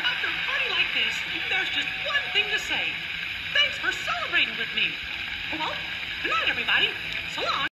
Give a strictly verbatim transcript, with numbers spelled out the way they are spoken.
After a party like this, there's just one thing to say. Thanks for celebrating with me. Well, good night, everybody. So long.